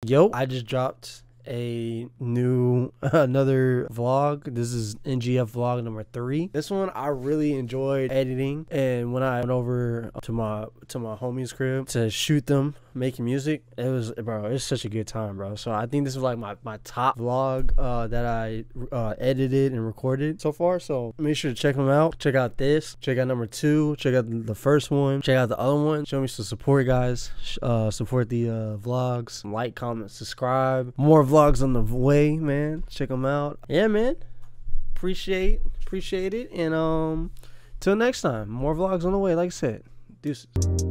Yo, I just dropped another vlog. This is NGF vlog number 3. This one I really enjoyed editing, and when I went over to my homie's crib to shoot them making music, it's such a good time, bro. So I think this is like my top vlog that I edited and recorded so far. So make sure to check them out. Check out this, check out number 2, check out the first one, check out the other one. Show me some support, guys. Support the vlogs. Like, comment, subscribe. More vlogs on the way, man. Check them out. Yeah, man, appreciate it. And till next time, more vlogs on the way, like I said. Deuces.